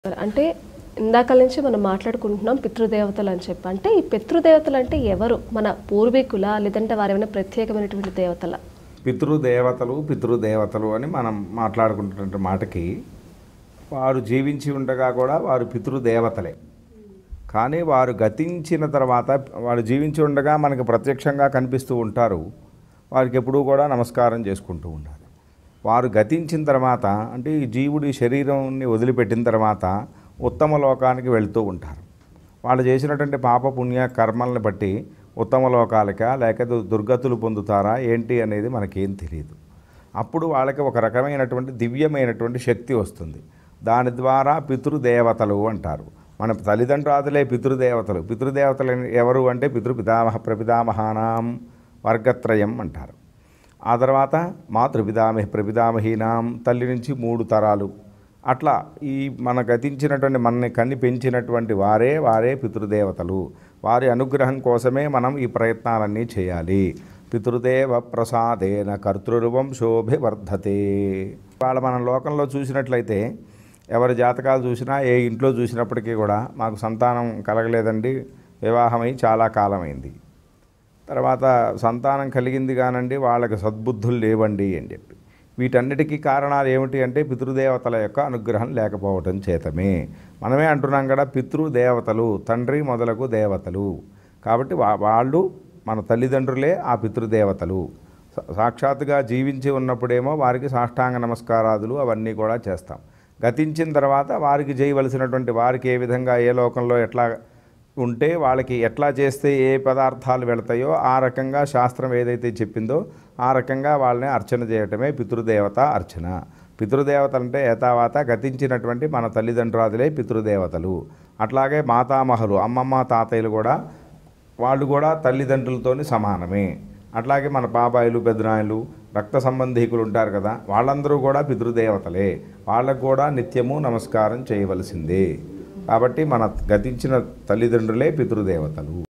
అంటే ఇందాకల నుంచి మనం మాట్లాడుకుంటున్నాం పితృదేవతలు అని చెప్పి. అంటే ఈ పితృదేవతలు అంటే ఎవరు? మన పూర్వీకుల లేదంటే వారేమైనా ప్రత్యేకమైనటువంటి దేవతల? పితృదేవతలు అని మనం మాట్లాడుకుంటున్న మాటకి వారు జీవించి ఉండగా కూడా వారు పితృదేవతలే. కానీ వారు గతించిన తర్వాత వారు జీవించి ఉండగా మనకు ప్రత్యక్షంగా కనిపిస్తూ ఉంటారు. వారికి ఎప్పుడూ కూడా నమస్కారం చేసుకుంటూ ఉండాలి. వారు గతించిన తర్వాత అంటే ఈ జీవుడి శరీరాన్ని వదిలిపెట్టిన తర్వాత ఉత్తమ లోకానికి వెళ్తూ ఉంటారు. వాళ్ళు చేసినటువంటి పాప పుణ్య కర్మల్ని బట్టి ఉత్తమ లోకాలక లేక దుర్గతులు పొందుతారా ఏంటి అనేది మనకేం తెలియదు. అప్పుడు వాళ్ళకి ఒక రకమైనటువంటి దివ్యమైనటువంటి శక్తి వస్తుంది. దాని ద్వారా పితృదేవతలు అంటారు. మన తల్లిదండ్రులే పితృదేవతలు. పితృదేవతలు ఎవరు అంటే పితృపితామహ ప్రపితామహానాం వర్గత్రయం అంటారు. ఆ తర్వాత ప్రపితామహీనాం తల్లి నుంచి 3 తరాలు అట్లా ఈ మన గతించినటువంటి మనని కన్ని పెంచినటువంటి వారే పితృదేవతలు. వారి అనుగ్రహం కోసమే మనం ఈ ప్రయత్నాలన్నీ చేయాలి. పితృదేవ ప్రసాదేన కర్తృవంశోభివర్ధతే. వాళ్ళ మన లోకంలో చూసినట్లయితే ఎవరి జాతకాలు చూసినా ఏ ఇంట్లో చూసినప్పటికీ కూడా మాకు సంతానం కలగలేదండి, వివాహమై చాలా కాలమైంది, తర్వాత సంతానం కలిగింది కానండి వాళ్ళకి సద్బుద్ధులు లేవండి అని చెప్పి. వీటన్నిటికీ కారణాలు ఏమిటి అంటే పితృదేవతల యొక్క అనుగ్రహం లేకపోవటం చేతమే. మనమే అంటున్నాం కదా పితృదేవతలు, తండ్రి మొదలగు దేవతలు. కాబట్టి వాళ్ళు మన తల్లిదండ్రులే ఆ పితృదేవతలు. సాక్షాత్తుగా జీవించి ఉన్నప్పుడేమో వారికి సాష్టాంగ నమస్కారాదులు అవన్నీ కూడా చేస్తాం. గతించిన తర్వాత వారికి చేయవలసినటువంటి వారికి ఏ విధంగా ఏ లోకంలో ఎట్లా ఉంటే వాళ్ళకి ఎట్లా చేస్తే ఏ పదార్థాలు వెళతాయో ఆ రకంగా శాస్త్రం ఏదైతే చెప్పిందో ఆ రకంగా వాళ్ళని అర్చన చేయటమే పితృదేవత అర్చన. పితృదేవతలు అంటే ఏతావాత గతించినటువంటి మన తల్లిదండ్రులే పితృదేవతలు. అట్లాగే మాతామహులు అమ్మమ్మ తాతయ్యలు కూడా వాళ్ళు కూడా తల్లిదండ్రులతోని సమానమే. అట్లాగే మన బాబాయిలు పెద్దనాయలు రక్త సంబంధీకులు ఉంటారు కదా, వాళ్ళందరూ కూడా పితృదేవతలే. వాళ్ళకు కూడా నిత్యము నమస్కారం చేయవలసిందే. కాబట్టి మన గతించిన తల్లిదండ్రులే పితృదేవతలు.